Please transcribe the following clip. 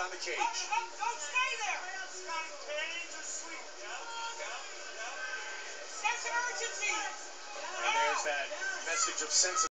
around the cage. Don't stay there. Sense of urgency. And there's that message of sense of